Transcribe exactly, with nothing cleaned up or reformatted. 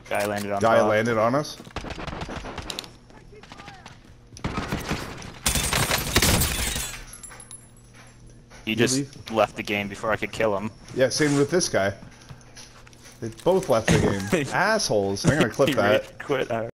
Guy landed on Guy top. landed on us. He just left the game before I could kill him. Yeah, same with this guy. They both left the game. Assholes. I'm gonna clip He that. quit.